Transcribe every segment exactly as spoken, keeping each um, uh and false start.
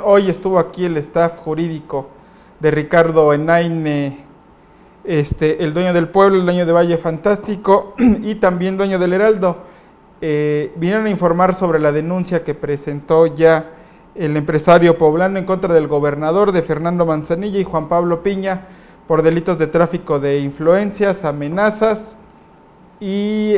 Hoy estuvo aquí el staff jurídico de Ricardo Enaine, este, el dueño del pueblo, el dueño de Valle Fantástico y también dueño del Heraldo. Eh, vinieron a informar sobre la denuncia que presentó ya el empresario poblano en contra del gobernador, de Fernando Manzanilla y Juan Pablo Piña, por delitos de tráfico de influencias, amenazas y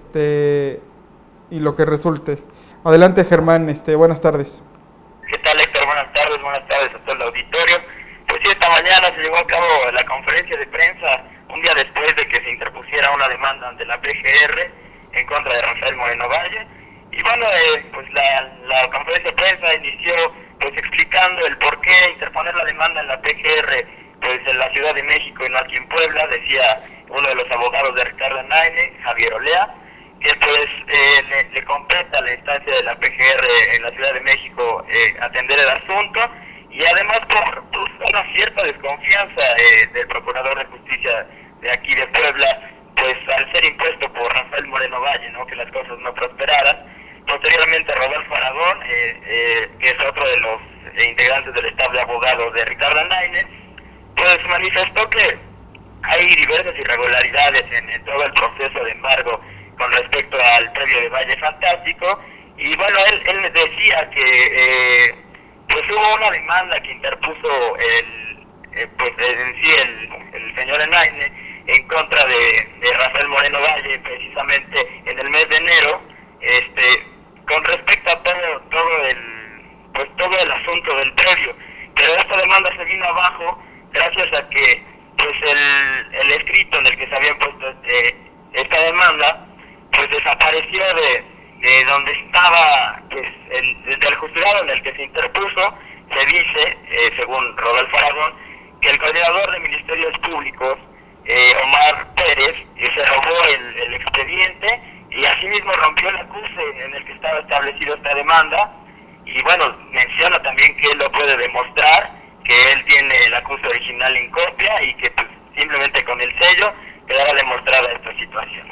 este y lo que resulte. Adelante, Germán, este, buenas tardes. ¿Qué tal, Héctor? Buenas tardes, buenas tardes a todo el auditorio. Pues sí, esta mañana se llevó a cabo la conferencia de prensa, un día después de que se interpusiera una demanda ante la P G R en contra de Rafael Moreno Valle. Y bueno, eh, pues la, la conferencia de prensa inició pues explicando el por qué interponer la demanda en la P G R pues en la Ciudad de México y no aquí en Puebla, decía uno de los abogados de Ricardo Enaine, Javier Olea, que pues eh, le, le compete a la instancia de la P G R en la Ciudad de México eh, atender el asunto, y además por, por una cierta desconfianza eh, del Procurador de Justicia de aquí de Puebla, pues al ser impuesto por Rafael Moreno Valle, ¿no?, que las cosas no prosperaran. Posteriormente Rodolfo Aragón, eh, eh, que es otro de los eh, integrantes del staff de abogados de Ricardo Enaine, pues manifestó que hay diversas irregularidades en, en todo el proceso de embargo con respecto al predio de Valle Fantástico. Y bueno, él, él decía que eh, pues hubo una demanda que interpuso el, eh, pues en sí el, el señor Enaine en contra de, de Rafael Moreno Valle, precisamente en el mes de enero, este, con respecto a todo, todo el, pues todo el asunto del predio. Pero esta demanda se vino abajo gracias a que pues el, el escrito en el que se había puesto este, esta demanda pues desapareció de, de donde estaba, pues el, desde el juzgado en el que se interpuso. Se dice, eh, según Rodolfo Aragón, que el coordinador de Ministerios Públicos, eh, Omar Pérez, eh, se robó el, el expediente y asimismo rompió el acuse en el que estaba establecido esta demanda. Y bueno, menciona también que él lo puede demostrar, que él tiene el acuse original en copia y que pues, simplemente con el sello quedará demostrada esta situación.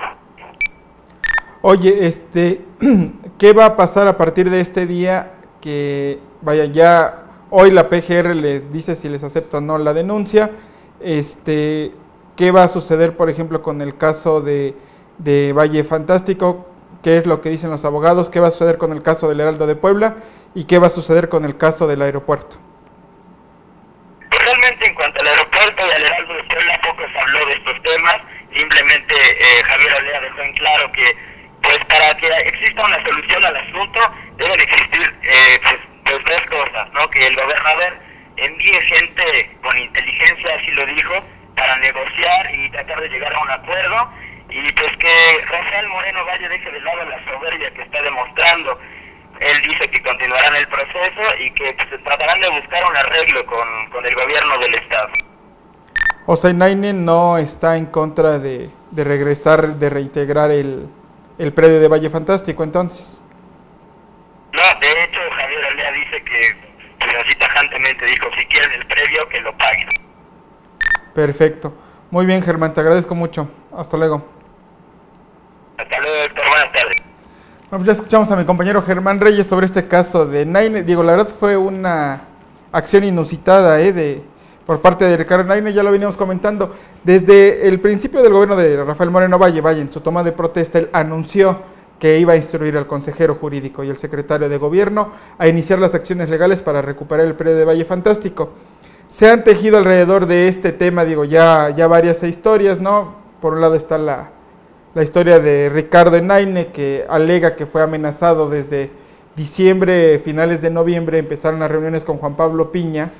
Oye, este, ¿qué va a pasar a partir de este día que, vaya, ya hoy la P G R les dice si les acepta o no la denuncia? Este, ¿qué va a suceder, por ejemplo, con el caso de, de Valle Fantástico? ¿Qué es lo que dicen los abogados? ¿Qué va a suceder con el caso del Heraldo de Puebla? ¿Y qué va a suceder con el caso del aeropuerto? Realmente en cuanto al aeropuerto y al Heraldo de Puebla poco se habló de estos temas. Simplemente eh, Javier Olea dejó en claro que pues para que exista una solución al asunto deben existir eh, pues, pues tres cosas, ¿no? Que el gobernador envíe gente con inteligencia, así lo dijo, para negociar y tratar de llegar a un acuerdo, y pues que Rafael Moreno Valle deje de lado la soberbia que está demostrando. Él dice que continuarán el proceso y que pues, tratarán de buscar un arreglo con, con el gobierno del estado. O sea, Enaine no está en contra de, de regresar, de reintegrar el, el predio de Valle Fantástico, entonces. No, de hecho Javier Olea dice que, pues así tajantemente dijo, si quieren el predio, que lo paguen. Perfecto. Muy bien, Germán, te agradezco mucho. Hasta luego. Hasta luego, Héctor. Buenas tardes. Bueno, pues ya escuchamos a mi compañero Germán Reyes sobre este caso de Enaine. Digo, la verdad fue una acción inusitada, ¿eh? de, por parte de Ricardo Enaine, ya lo veníamos comentando. Desde el principio del gobierno de Rafael Moreno Valle, Valle, en su toma de protesta, él anunció que iba a instruir al consejero jurídico y al secretario de gobierno a iniciar las acciones legales para recuperar el predio de Valle Fantástico. Se han tejido alrededor de este tema, digo, ya, ya varias historias, ¿no? Por un lado está la... La historia de Ricardo Enaine, que alega que fue amenazado desde diciembre, finales de noviembre, empezaron las reuniones con Juan Pablo Piña,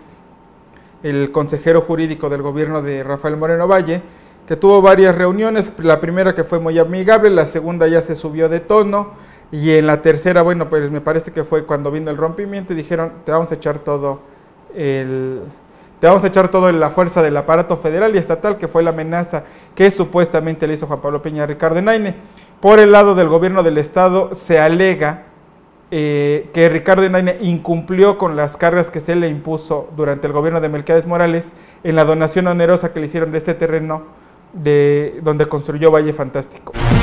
el consejero jurídico del gobierno de Rafael Moreno Valle, que tuvo varias reuniones, la primera que fue muy amigable, la segunda ya se subió de tono, y en la tercera, bueno, pues me parece que fue cuando vino el rompimiento y dijeron, te vamos a echar todo el... Te vamos a echar todo en la fuerza del aparato federal y estatal, que fue la amenaza que supuestamente le hizo Juan Pablo Piña a Ricardo Enaine. Por el lado del gobierno del estado se alega eh, que Ricardo Enaine incumplió con las cargas que se le impuso durante el gobierno de Melquiades Morales en la donación onerosa que le hicieron de este terreno de donde construyó Valle Fantástico.